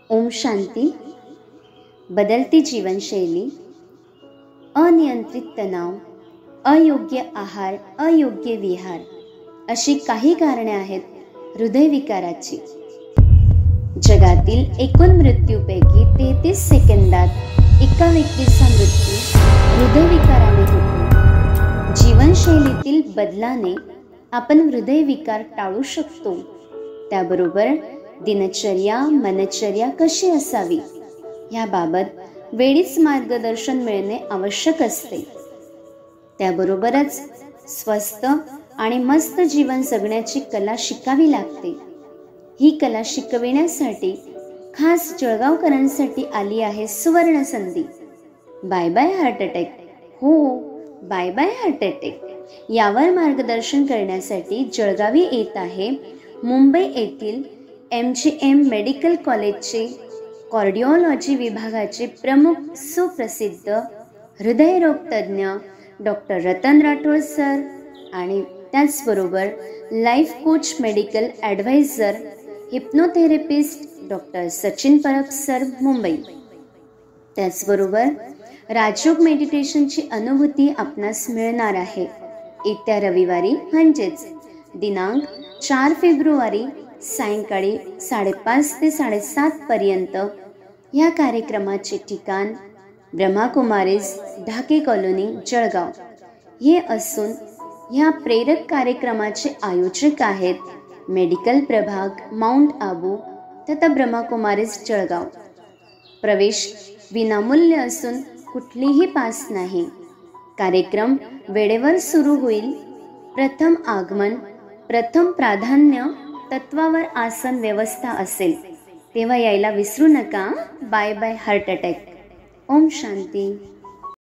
ओम शांती. बदलती जीवनशैली, अनियंत्रित तणाव, अयोग्य आहार, अयोग्य विहार अशी काही कारणे आहेत हृदयविकाराची. जगातील एकूण मृत्यूपैकी 33 सेकंदात एका व्यक्तीचा मृत्यू हृदयविकाराने होतो. जीवनशैलीतील बदलाने आपण हृदयविकार टाळू शकतो. त्याबरोबर दिनचर्या, मनचर्या कशी असावी याबाबत वेळीच मार्गदर्शन मिळणे आवश्यक असते. त्याबरोबरच स्वस्थ आणि मस्त जीवन जगण्याची कला शिकावी लागते. ही कला शिकविण्यासाठी खास जळगावकरांसाठी आली आहे सुवर्ण संधी. Bye bye heart attack. हो, बाय बाय हार्ट अटॅक यावर मार्गदर्शन करण्यासाठी जळगावी येत आहे मुंबई येथील MGM मेडिकल कॉलेजचे कार्डिओलॉजी विभागाचे प्रमुख सुप्रसिद्ध हृदयरोग तज्ज्ञ डॉक्टर रतन राठोड सर आणि त्याचबरोबर life coach, medical advisor, hypnotherapist doctor Sachin Parab sir, Mumbai. त्याचबरोबर राजयोग मेडिटेशनची अनुभूती आपणास मिळणार आहे येत्या रविवारी म्हणजेच दिनांक 4 फेब्रुवारी सायंकाळी 5:30 ते 7:30 पर्यंत. या कार्यक्रमाचे ठिकाण ब्रह्माकुमारीज, ढाके कॉलनी, जळगाव हे असून ह्या प्रेरक कार्यक्रमाचे आयोजक आहेत मेडिकल प्रभाग, माउंट आबू तथा ब्रह्माकुमारीज, जळगाव. प्रवेश विनामूल्य असून कुठलीही पास नाही. कार्यक्रम वेळेवर सुरू होईल. प्रथम आगमन, प्रथम प्राधान्य तत्वावर आसन व्यवस्था असेल तेव्हा यायला विसरू नका. Bye bye heart attack. ओम शांती.